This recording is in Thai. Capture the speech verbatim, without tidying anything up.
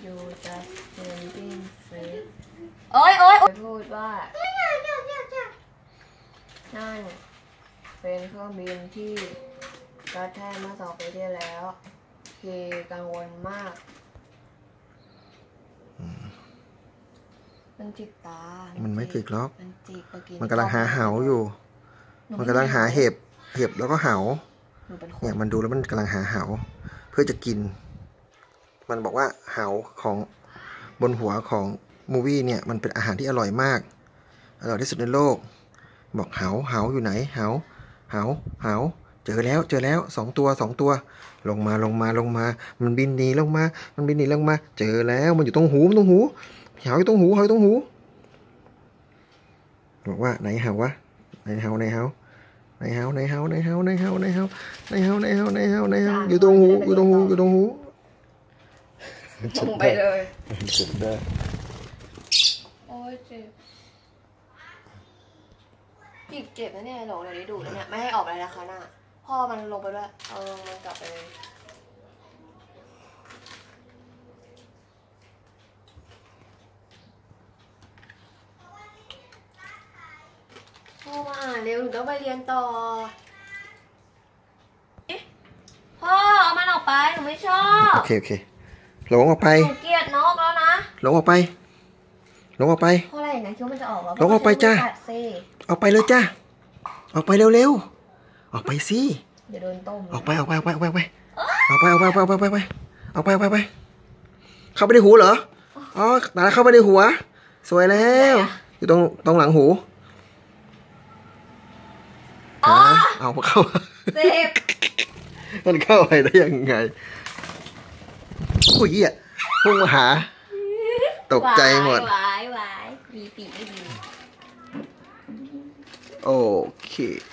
you just standing free โอ๊ยโอ๊ยพูดว่านั่นเป็นเครื่องบินที่รัฐแท้เมื่อสองปีที่แล้วที่กังวลมากมันจิกตามันไม่จิกหรอกมันจิกเมื่อกี้มันกำลังหาเหาอยู่มันกำลังหาเห็บเห็บแล้วก็เหาเนี่ยมันดูแล้วมันกำลังหาเหาเพื่อจะกินมันบอกว่าเหาของบนหัวของมูวี่เนี่ยมันเป็นอาหารที่อร่อยมากอร่อยที่สุดในโลกบอกเหาเหาอยู่ไหนเหาเหาเหาเจอแล้วเจอแล้วสองตัวสองตัวลงมาลงมาลงมามันบินหนีลงมามันบินหนีลงมาเจอแล้วมันอยู่ตรงหูตรงหูเหาอยู่ตรงหูเหาอยู่ตรงหูบอกว่าไหนเหาวะไหนเหาไหนเหาไหนเหาไหนเหาไหนเหาไหนเหาไหนเหาไหนเหาไหนเหาไหนเหาไหนเหาอยู่ตรงหูอยู่ตรงหูอยู่ตรงหูลงไปเลยเจ็บได้โอ้ยเจ็บจิกเจ็บนะเนี่ยหลงเดี๋ยวนี้ดูนะเนี่ยไม่ให้ออกไปนะคะน่ะพ่อมันลงไปด้วยเอาลงมันกลับไปเลยพ่อมาเร็วหนูต้องไปเรียนต่อพ่อเอามันออกไปหนูไม่ชอบโอเคโอเคหลงออกไปหนูเกลียดนกแล้วนะหลงออกไปหลงออกไปเพราะอะไรอย่างนั้นคิดว่ามันจะออกหรอหลงออกไปจ้าออกไปเลยจ้าออกไปเร็วๆออกไปสิอย่าโดนต้มออกไปออกไปออกไปออกไปออกไปออกไปออกไปออกไปออกไปออกไปออกไปเข้าไปในหูเหรออ๋อตาเข้าไปในหัวสวยแล้วอยู่ตรงตรงหลังหูเอาเข้าเจ็บมันเข้าไปได้ยังไงอุ้ยอ่ะพุ่งมาหาตกใจหมดวายวายมีปีกไม่ดีโอเค